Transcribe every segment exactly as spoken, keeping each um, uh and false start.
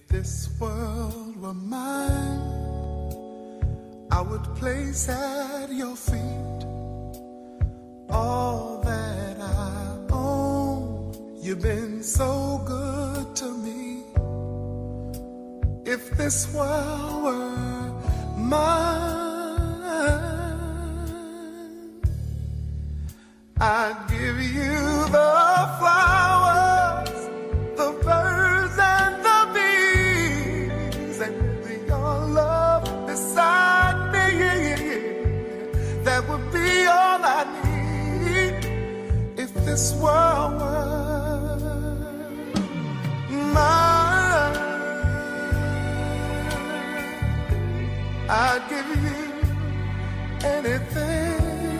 this world were mine, I would place at your feet all that I own. You've been so good to me. If this world were mine, I'd give you the flowers, the birds and the bees, and with your love beside me, that would be all I need. If this world were mine, I'd give you anything.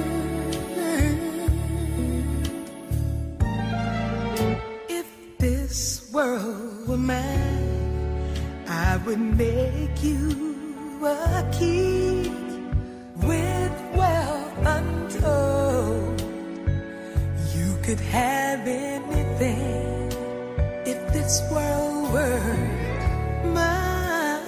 If this world were mine, I would make you a king with wealth untold. You could have anything if this world were mine.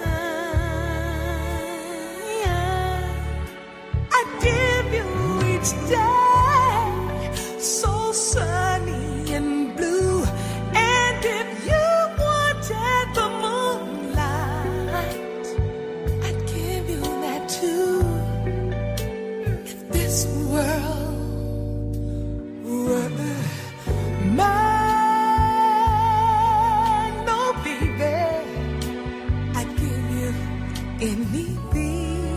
I'd give you each day so sunny and blue, and if you wanted the moonlight, I'd give you that too. If this world were mine, no baby, I'd give you anything.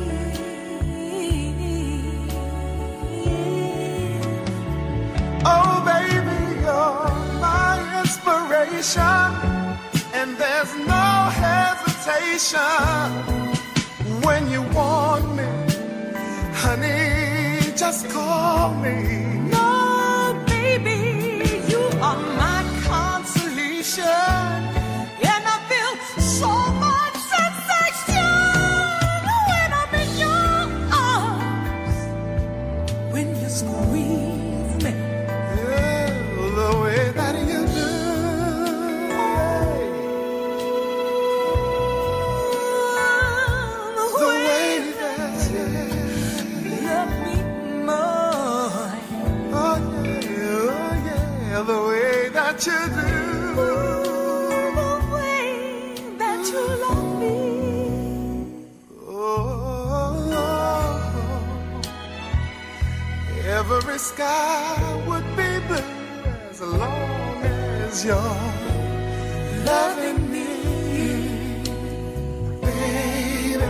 Oh baby, you're my inspiration, and there's no hesitation. When you want me, honey, just call me. No, baby, you are my consolation, and I feel so much sensation when I'm in your arms. When you squeeze me, Yeah, the way that you do. the The way way that you love me more, Oh yeah, oh yeah, the way that you do. the way that you love me. Oh, every sky would be blue as long as you're loving me, baby.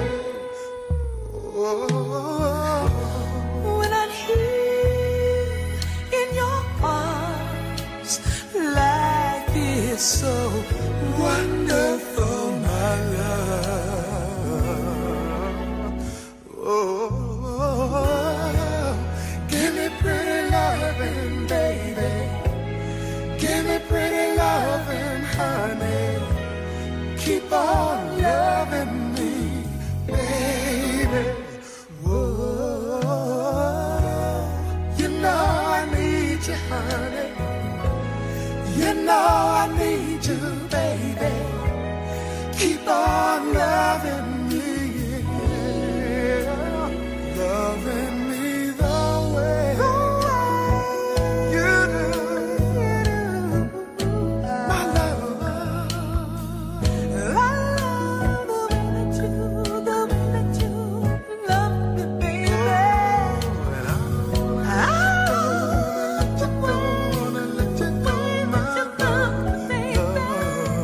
Oh, When I'm here in your arms, life is so wonderful, my love. Oh, give me pretty loving, baby. Give me pretty loving, honey. Keep on loving me, baby. Whoa, you know I need you, honey. You know I need you, baby. Keep on loving me, yeah. Loving me the way you do, my love. I love the way that you, the way that you love me, baby. And I'm I love the way gonna let you know, my that you love me, baby. love.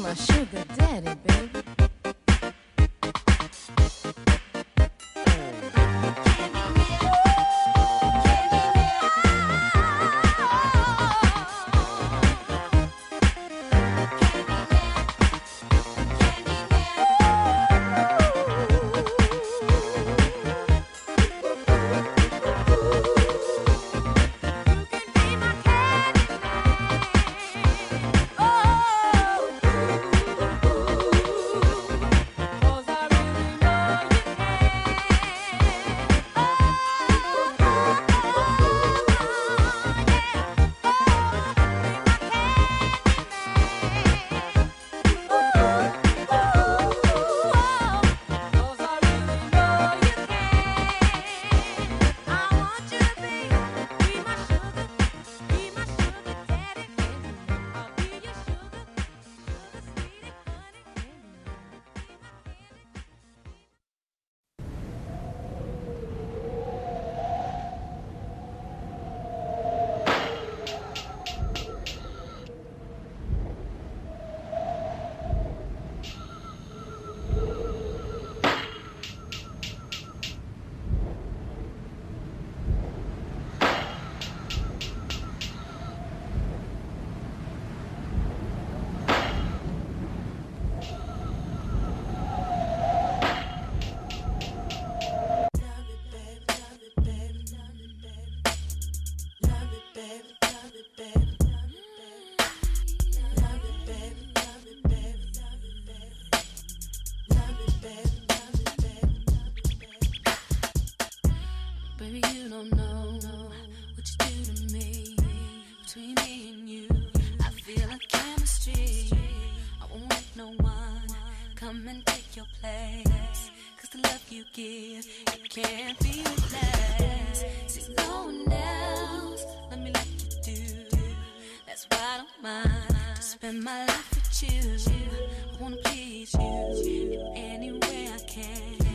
my sugar daddy, baby. Baby, you don't know what you do to me. Between me and you, I feel a chemistry. I won't let no one come and take your place. Cause the love you give, it can't be replaced. See, no one else, let me like you do. That's why I don't mind to spend my life with you. I wanna please you in any way I can.